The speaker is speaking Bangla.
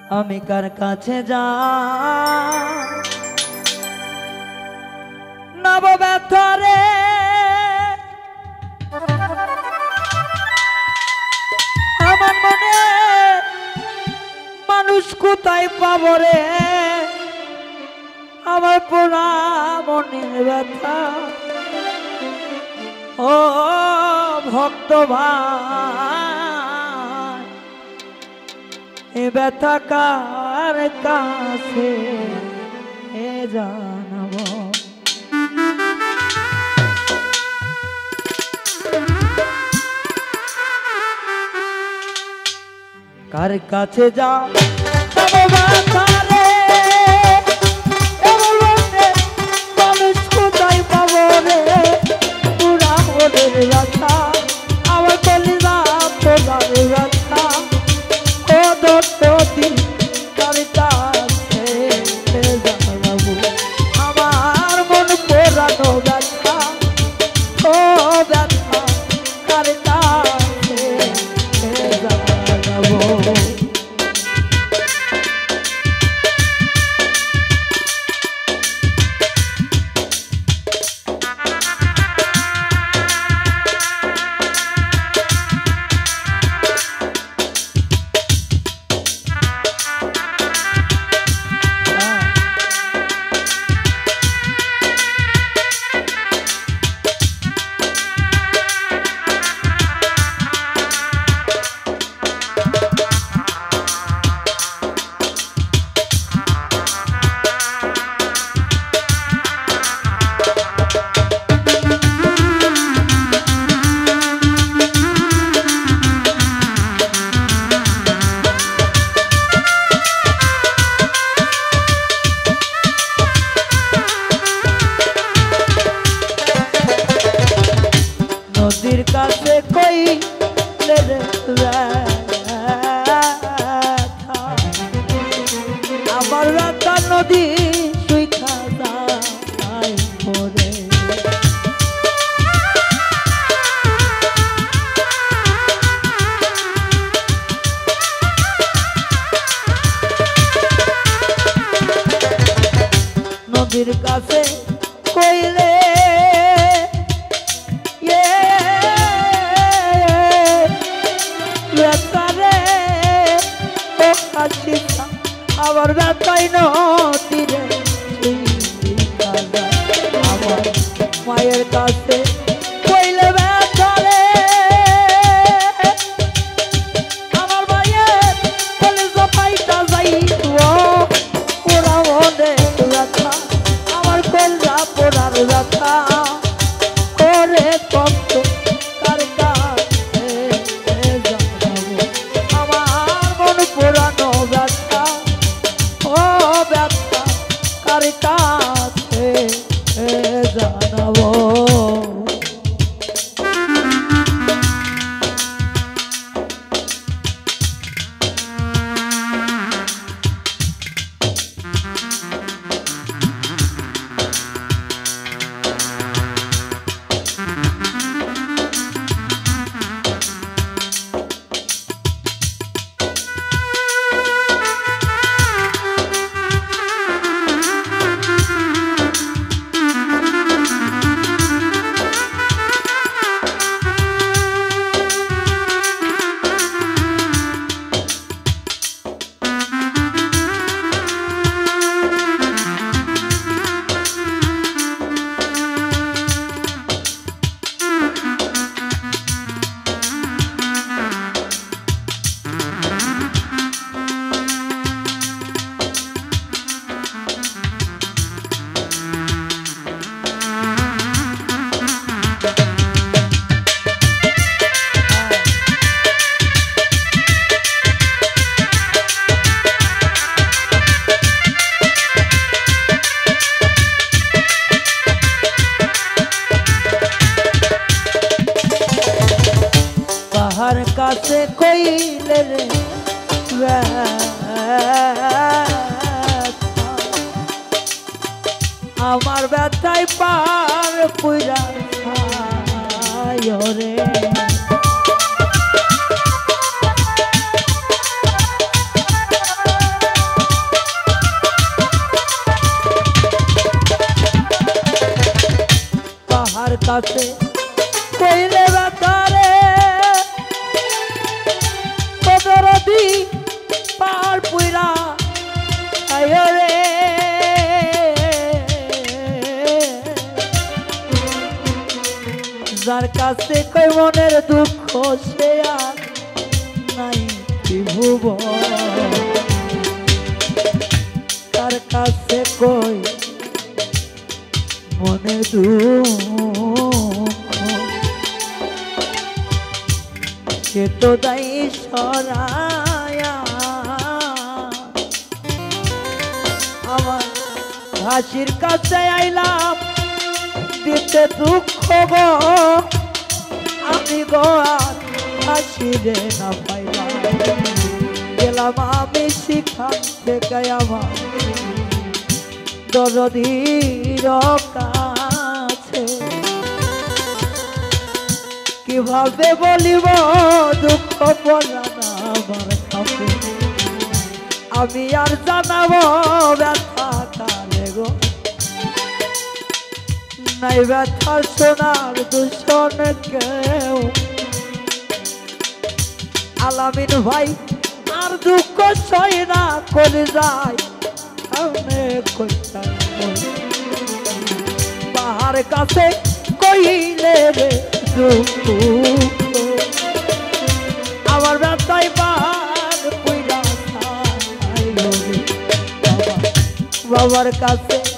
আমি কার কাছে যা নব ব্যথারে আমার মনে মানুষ কোথায় পাবো রে আমার পোড়া মনের ব্যথা ও ভক্ত ভাই এ ব্যথা কার কাছে জানাবো কার কাছে যা মানুষ কোথায় পাবো রে পুরা মনের ব্যথা আমার কলিজা পোড়ার ব্যথা ও দত্তী কার কাছে জানাবো আমার মন পোড়ানো ব্যথা ও ব্যথা কার কাছে জানাবো নদীর কাছে কইলে রে আমার রাতা নদী সুইখা যায় পরে নদীর কাছে কইলে আবার ব্যথাই নদীরে আমার মায়ের কাছে কইলে ব্যথারে আমার মায়ের কলিজা পাইটা যাই ওরা মনে ব্যথা আমার কলিজা পোড়ার ব্যথা করে কত কার কাছে জানাবো আমার মন পোড়ানো ব্যথা ও ব্যথা কার কাছে জানাবো কাহার কাছে কইলে রে আমার ব্যথায় পার পুরা রে কাছে কই মনের দুঃখ সে আর নাই ত্রিভুবন কার কাছে কই মনের দুঃখ সে তো দাই সরায়া আমার হাসির কাছে আইলাম দিতে দুঃখ গো আমি গো আর হাসিরে না পাইলাম গেলাম আমি সেখান থেকে আমার দরদীর কাছে কিভাবে বলিব দুঃখ বলানা আমার কাছে আমি আর জানাবো ব্যথা কালে গো নাই ব্যথা শোনার দূষণ কেউ আলামিন ভাই আর দুঃখ সয় না করে যায় পাহাড় কাছে কইলে রে দুঃখ আমার ব্যথায় পাহাড় কইরা বাবার কাছে